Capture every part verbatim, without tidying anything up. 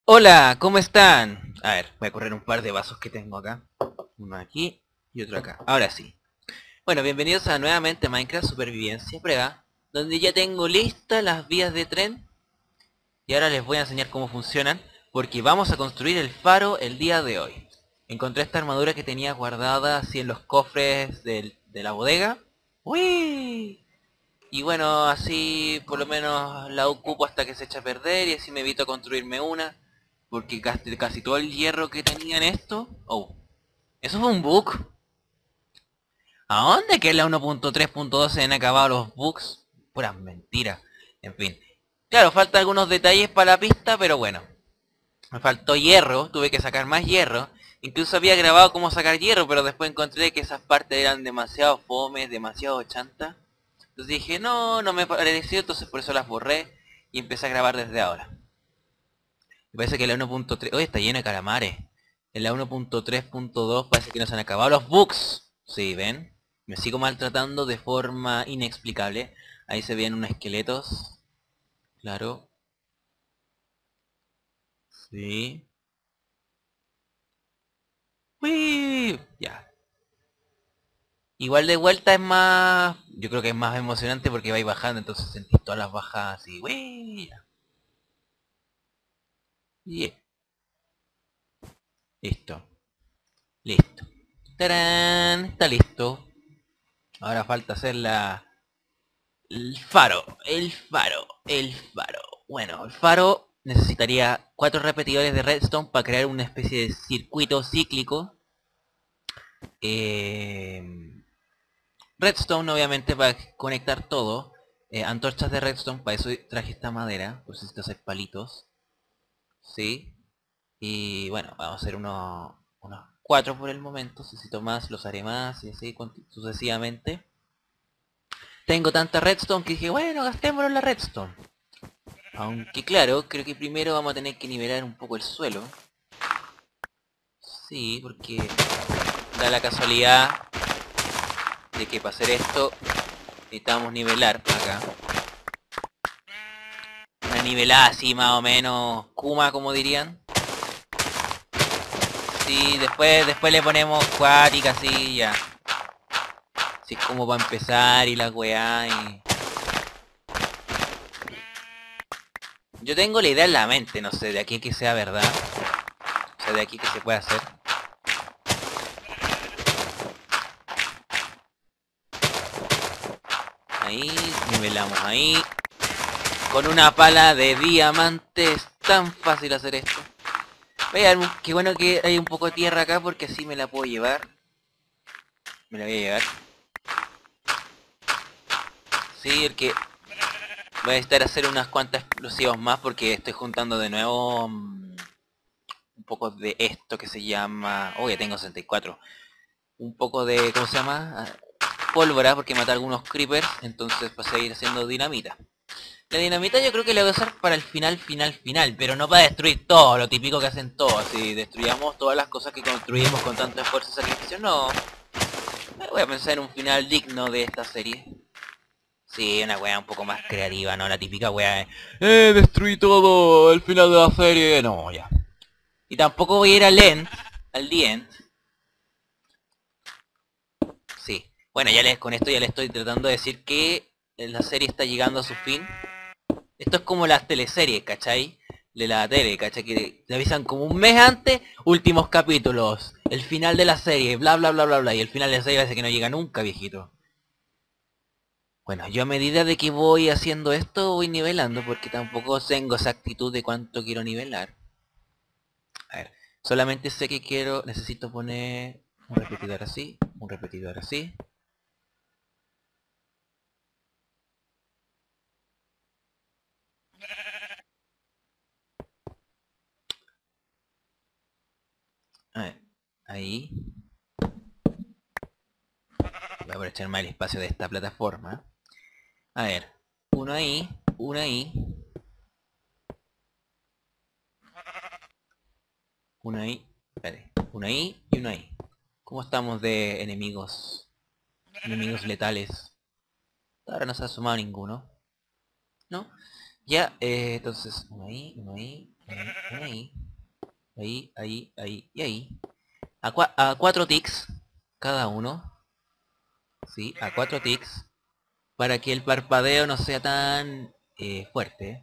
Hola, ¿cómo están? A ver, voy a correr un par de vasos que tengo acá. Uno aquí y otro acá. Ahora sí. Bueno, bienvenidos a nuevamente Minecraft Supervivencia Prueba, donde ya tengo listas las vías de tren. Y ahora les voy a enseñar cómo funcionan, porque vamos a construir el faro el día de hoy. Encontré esta armadura que tenía guardada así en los cofres del- de la bodega. ¡Uy! Y bueno, así por lo menos la ocupo hasta que se echa a perder y así me evito construirme una. Porque casi, casi todo el hierro que tenía en esto... Oh, eso fue un bug. ¿A dónde que en la uno punto tres punto dos se han acabado los bugs? Puras mentiras. En fin. Claro, faltan algunos detalles para la pista, pero bueno. Me faltó hierro, tuve que sacar más hierro. Incluso había grabado cómo sacar hierro, pero después encontré que esas partes eran demasiado fomes, demasiado chantas. Entonces dije, no, no me pareció, entonces por eso las borré y empecé a grabar desde ahora. Me parece que la uno punto tres... Oye, está lleno de calamares. En la uno punto tres punto dos parece que no se han acabado los bugs. Sí, ¿ven? Me sigo maltratando de forma inexplicable. Ahí se ven unos esqueletos. Claro. Sí. ¡Uy! Ya. Igual de vuelta es más... Yo creo que es más emocionante porque vais bajando, entonces sentís todas las bajadas así. ¡Uy! Ya. Yeah. Listo. Listo. ¡Tarán! Está listo. Ahora falta hacer la... El faro. El faro. El faro. Bueno, el faro necesitaría cuatro repetidores de redstone para crear una especie de circuito cíclico. Eh, redstone obviamente para conectar todo. Eh, antorchas de redstone, para eso traje esta madera. Pues necesito hacer palitos. Sí. Y bueno, vamos a hacer unos, unos cuatro por el momento. Si necesito más, los haré más y así sucesivamente. Tengo tanta redstone que dije, bueno, gastémoslo en la redstone. Aunque claro, creo que primero vamos a tener que nivelar un poco el suelo. Sí, porque da la casualidad de que para hacer esto necesitamos nivelar acá. Una nivelada así más o menos Kuma, como dirían. Sí, después después le ponemos cuática así ya. Así es como para empezar y la weá y... Yo tengo la idea en la mente, no sé, de aquí que sea verdad. O sea, de aquí que se pueda hacer. Ahí, nivelamos ahí. Con una pala de diamante es tan fácil hacer esto. Vean, qué bueno que hay un poco de tierra acá porque así me la puedo llevar. Me la voy a llevar. Sí, el que voy a estar a hacer unas cuantas explosivos más porque estoy juntando de nuevo um, un poco de esto que se llama... Oh, ya tengo sesenta y cuatro. Un poco de... ¿Cómo se llama? Ah, pólvora porque maté algunos creepers. Entonces pasé a ir haciendo dinamita. La dinamita yo creo que la voy a usar para el final, final, final, pero no para destruir todo, lo típico que hacen todos. Si destruyamos todas las cosas que construimos con tanto esfuerzo y sacrificio, no. Voy a pensar en un final digno de esta serie. Sí, una wea un poco más creativa, ¿no? La típica wea de... Eh, destruí todo, el final de la serie... No, ya. Y tampoco voy a ir al end, al the end. Sí. Bueno, ya les, con esto ya les estoy tratando de decir que la serie está llegando a su fin. Esto es como las teleseries, ¿cachai? De la tele, ¿cachai? Que te avisan como un mes antes, últimos capítulos, el final de la serie, bla bla bla bla bla, y el final de la serie parece que no llega nunca, viejito. Bueno, yo a medida de que voy haciendo esto, voy nivelando, porque tampoco tengo esa actitud de cuánto quiero nivelar. A ver, solamente sé que quiero, necesito poner un repetidor así, un repetidor así. A ver, ahí. Voy a aprovechar más el espacio de esta plataforma. A ver, uno ahí, uno ahí, uno ahí, espérate, uno ahí y uno ahí. ¿Cómo estamos de enemigos? Enemigos letales. Ahora no se ha sumado ninguno. ¿No? Ya, eh, entonces, uno ahí, uno ahí, uno ahí, uno ahí. Ahí, ahí, ahí y ahí. A, cua a cuatro ticks cada uno. Sí, a cuatro ticks. Para que el parpadeo no sea tan eh, fuerte.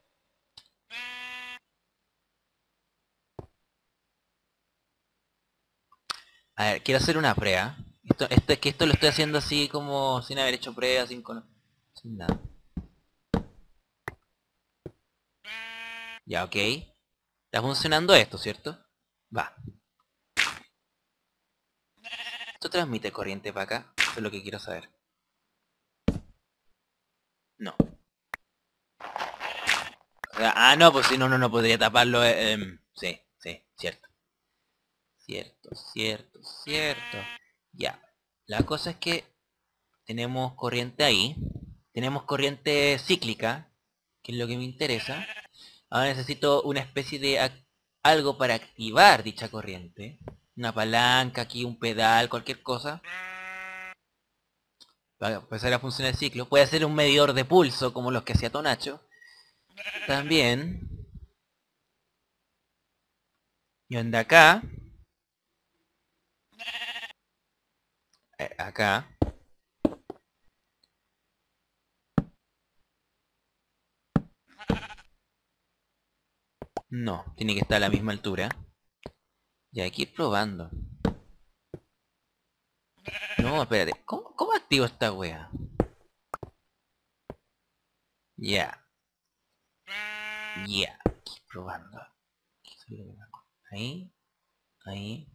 A ver, quiero hacer una prueba. Esto, esto es que esto lo estoy haciendo así como sin haber hecho pruebas, sin, cono- sin nada. Ya, ok. Está funcionando esto, ¿cierto? Va. ¿Esto transmite corriente para acá? Eso es lo que quiero saber. No. O sea, ah, no, pues si no, no, no podría taparlo. Eh, em, sí, sí, cierto. Cierto, cierto, cierto. Ya. La cosa es que tenemos corriente ahí. Tenemos corriente cíclica, que es lo que me interesa. Ahora necesito una especie de algo para activar dicha corriente. Una palanca aquí, un pedal, cualquier cosa. Para empezar a funcionar el ciclo. Puede ser un medidor de pulso, como los que hacía Tonacho. También. Y onda acá. Eh, acá. No, tiene que estar a la misma altura. Y hay que ir probando. No, espérate. ¿Cómo, cómo activo esta wea? Ya. Yeah. Ya. Yeah. Aquí probando. Ahí. Ahí.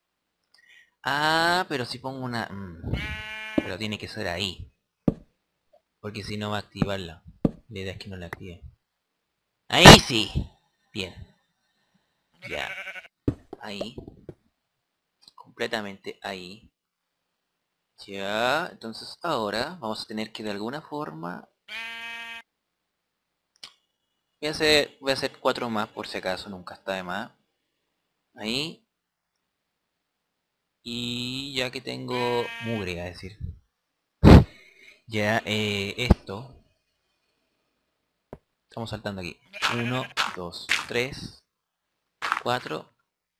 Ah, pero si pongo una... mm, pero tiene que ser ahí. Porque si no va a activarla. La idea es que no la active. Ahí sí. Bien. Ya. Ahí. Completamente ahí. Ya. Entonces ahora vamos a tener que de alguna forma... Voy a hacer, voy a hacer cuatro más por si acaso. Nunca está de más. Ahí. Y ya que tengo mugre, a decir. Ya, eh, esto. Estamos saltando aquí. Uno, dos, tres, cuatro.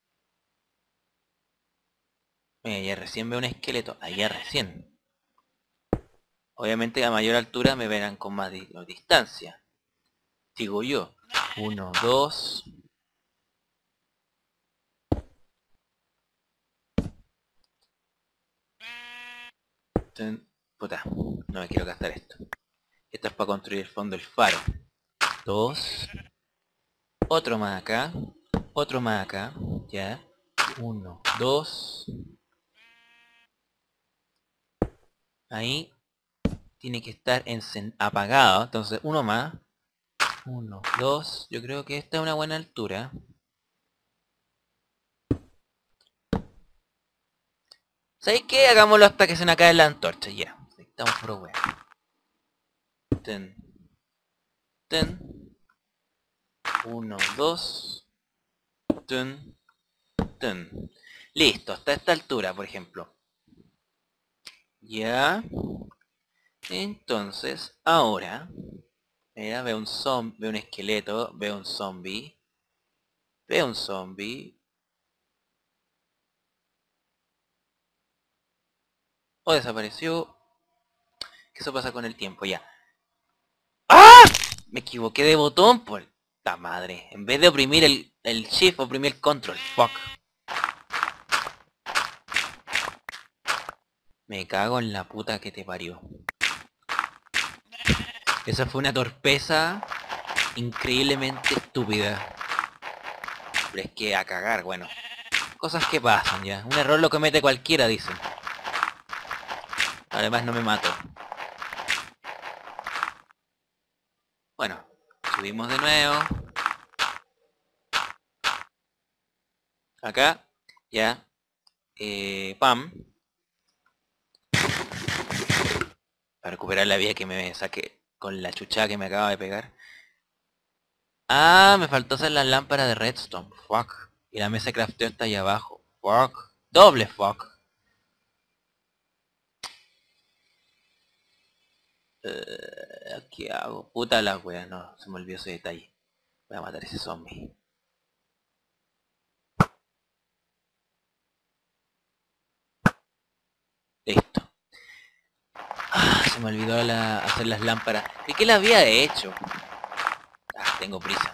Mira, ya recién veo un esqueleto. Allá recién. Obviamente a mayor altura me verán con más di distancia. Digo yo. Uno, dos. Ten, puta, no me quiero gastar esto. Esto es para construir el fondo del faro. Dos. Otro más acá. Otro más acá. Ya. Uno, dos. Ahí. Tiene que estar apagado. Entonces, uno más. Uno, dos. Yo creo que esta es una buena altura. ¿Sabéis qué? Hagámoslo hasta que se nos acabe la antorcha. Ya. Estamos por wea. Ten. Ten. Uno, dos. Ten. Ten. Listo. Hasta esta altura, por ejemplo. Ya. Entonces, ahora. Mira, veo un zombie. Veo un esqueleto. Veo un zombie. Veo un zombie. O desapareció. Que eso pasa con el tiempo, ya. ¡Ah! Me equivoqué de botón, por esta madre. En vez de oprimir el, el shift, oprimí el control. Fuck. Me cago en la puta que te parió. Esa fue una torpeza increíblemente estúpida. Pero es que a cagar, bueno. Cosas que pasan ya. Un error lo comete cualquiera, dicen. Además no me mato. Bueno, subimos de nuevo. Acá, ya. Eh, pam. Para recuperar la vida que me saqué con la chuchada que me acaba de pegar. Ah, me faltó hacer las lámparas de redstone. Fuck. Y la mesa de crafteo está ahí abajo. Fuck. Doble fuck. Eh, ¿Qué hago? Puta la wea, no. Se me olvidó ese detalle. Voy a matar a ese zombie. se me olvidó la, hacer las lámparas. ¿Y qué las había hecho? Ah, tengo prisa.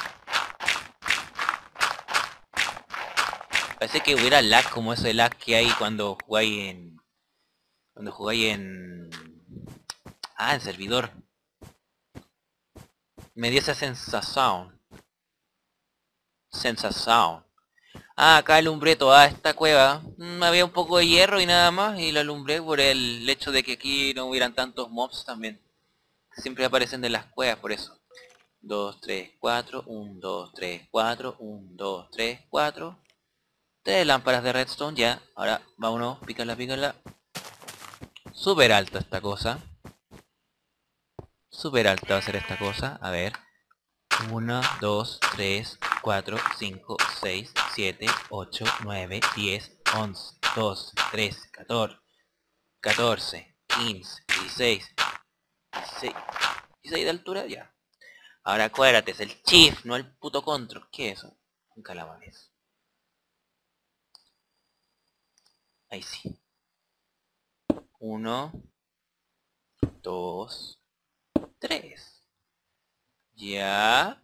Parece que hubiera lag como ese lag que hay cuando jugáis en... Cuando jugáis en... Ah, en servidor. Me dio esa sensación. Sensación. Ah, acá alumbré toda esta cueva. Mm, había un poco de hierro y nada más. Y lo alumbré por el hecho de que aquí no hubieran tantos mobs también. Siempre aparecen de las cuevas por eso. dos, tres, cuatro. uno, dos, tres, cuatro. uno, dos, tres, cuatro. Tres lámparas de redstone ya. Ahora, vámonos. Pícala, pícala. Súper alta esta cosa. Súper alta va a ser esta cosa. A ver. uno, dos, tres, cuatro, cinco, seis, siete, ocho, nueve, diez, once, doce, trece, catorce, catorce, quince, dieciséis, dieciséis, dieciséis de altura ya. Ahora acuérdate, es el shift, no el puto control. ¿Qué es eso? Un calamares. Ahí sí. uno, dos, tres. Ya.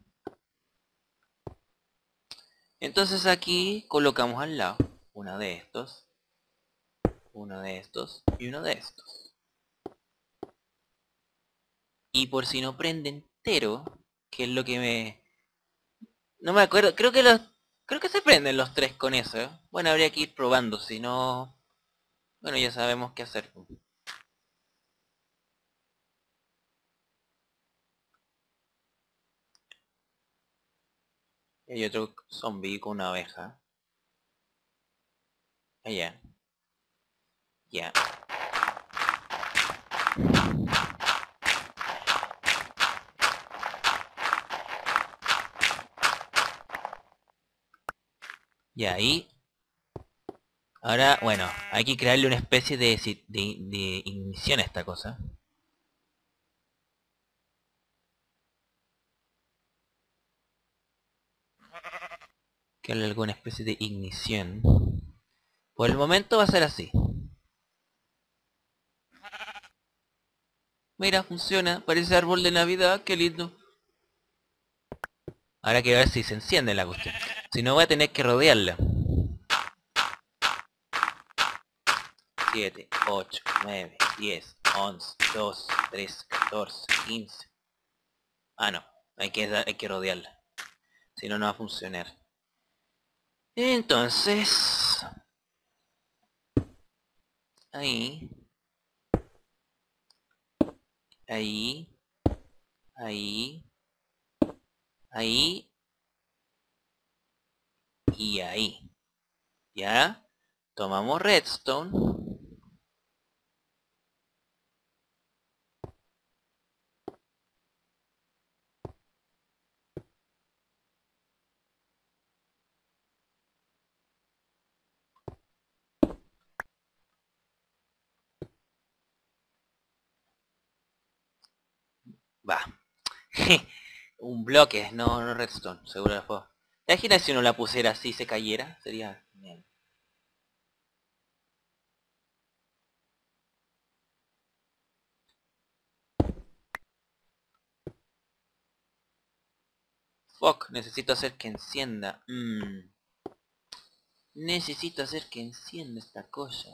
Entonces aquí colocamos al lado uno de estos, uno de estos y uno de estos. Y por si no prende entero, que es lo que me... No me acuerdo, creo que los... Creo que se prenden los tres con eso, ¿eh? Bueno, habría que ir probando, si no... Bueno, ya sabemos qué hacer. Y hay otro zombie con una abeja. Allá. Ya. Y ahí... Ahora, bueno, hay que crearle una especie de, de, de ignición a esta cosa. Crearle alguna especie de ignición. Por el momento va a ser así. Mira, funciona. Parece árbol de Navidad, qué lindo. Ahora que ver si se enciende la cuestión. Si no voy a tener que rodearla. siete, ocho, nueve, diez, once, doce, trece, catorce, quince. Ah, no. Hay que, hay que rodearla. Si no, no va a funcionar. Entonces... Ahí. Ahí. Ahí. Ahí. Y ahí. ¿Ya? Tomamos redstone. Va. Un bloque, no, no redstone, seguro la puedo. ¿Te imaginas si uno la pusiera así y se cayera? Sería genial. Fuck, necesito hacer que encienda. Mm. Necesito hacer que encienda esta cosa.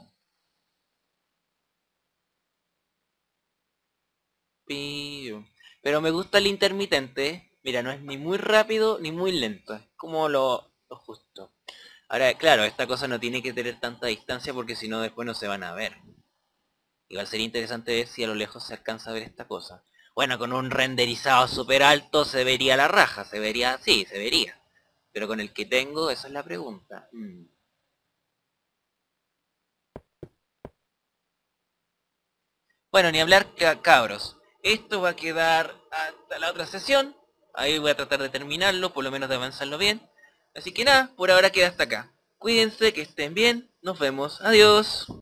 Pero me gusta el intermitente. Mira, no es ni muy rápido ni muy lento. Es como lo, lo justo. Ahora, claro, esta cosa no tiene que tener tanta distancia porque si no después no se van a ver. Igual sería interesante ver si a lo lejos se alcanza a ver esta cosa. Bueno, con un renderizado super alto se vería la raja. Se vería, sí, se vería. Pero con el que tengo, esa es la pregunta. Mm. Bueno, ni hablar, cabros. Esto va a quedar hasta la otra sesión. Ahí voy a tratar de terminarlo, por lo menos de avanzarlo bien. Así que nada, por ahora queda hasta acá. Cuídense, que estén bien. Nos vemos. Adiós.